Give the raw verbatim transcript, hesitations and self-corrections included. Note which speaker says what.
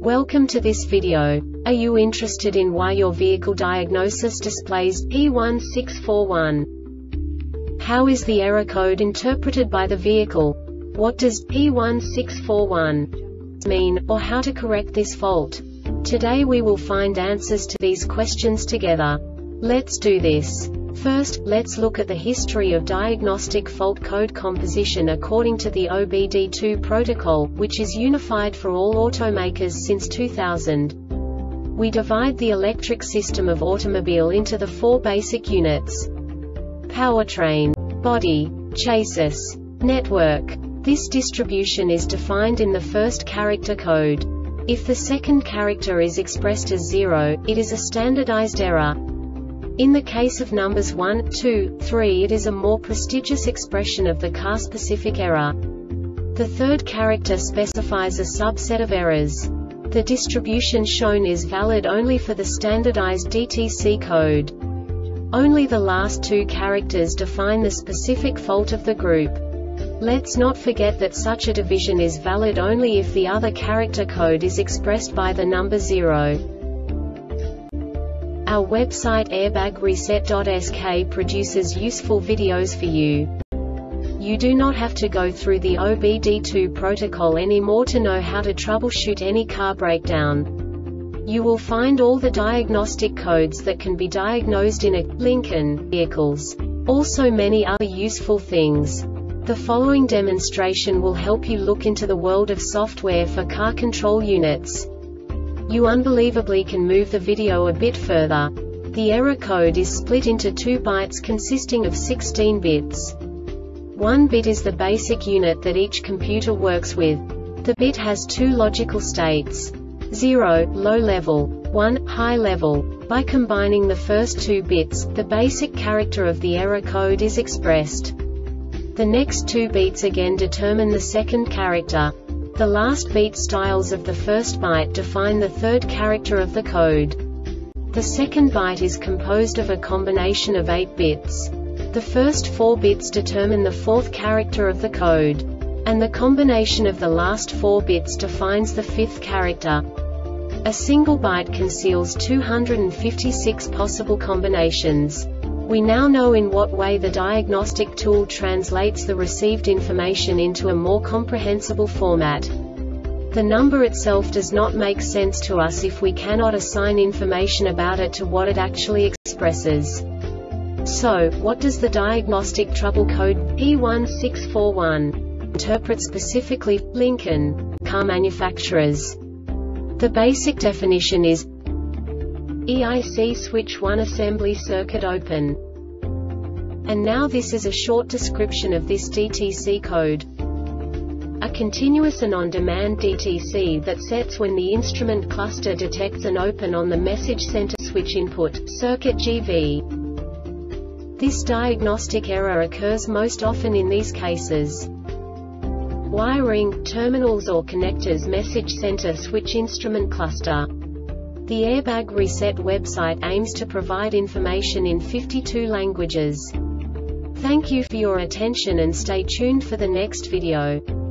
Speaker 1: Welcome to this video. Are you interested in why your vehicle diagnosis displays P one six four one? How is the error code interpreted by the vehicle? What does P one six four one mean, or how to correct this fault? Today we will find answers to these questions together. Let's do this. First, let's look at the history of diagnostic fault code composition according to the O B D two protocol, which is unified for all automakers since two thousand. We divide the electric system of automobile into the four basic units: powertrain, body, chassis, network. This distribution is defined in the first character code. If the second character is expressed as zero, it is a standardized error. In the case of numbers one, two, three, it is a more prestigious expression of the car-specific error. The third character specifies a subset of errors. The distribution shown is valid only for the standardized D T C code. Only the last two characters define the specific fault of the group. Let's not forget that such a division is valid only if the other character code is expressed by the number zero. Our website airbag reset dot S K produces useful videos for you. You do not have to go through the O B D two protocol anymore to know how to troubleshoot any car breakdown. You will find all the diagnostic codes that can be diagnosed in a Lincoln vehicles. Also many other useful things. The following demonstration will help you look into the world of software for car control units. You unbelievably can move the video a bit further. The error code is split into two bytes consisting of sixteen bits. One bit is the basic unit that each computer works with. The bit has two logical states: zero, low level, one, high level. By combining the first two bits, the basic character of the error code is expressed. The next two bits again determine the second character. The last beat styles of the first byte define the third character of the code. The second byte is composed of a combination of eight bits. The first four bits determine the fourth character of the code. And the combination of the last four bits defines the fifth character. A single byte conceals two hundred fifty-six possible combinations. We now know in what way the diagnostic tool translates the received information into a more comprehensible format. The number itself does not make sense to us if we cannot assign information about it to what it actually expresses. So, what does the diagnostic trouble code P one six four one interpret specifically for Lincoln car manufacturers? The basic definition is E I C switch one assembly circuit open. And now this is a short description of this D T C code. A continuous and on-demand D T C that sets when the instrument cluster detects an open on the message center switch input, circuit G V. This diagnostic error occurs most often in these cases: wiring, terminals or connectors, message center switch, instrument cluster. The Airbag Reset website aims to provide information in fifty-two languages. Thank you for your attention and stay tuned for the next video.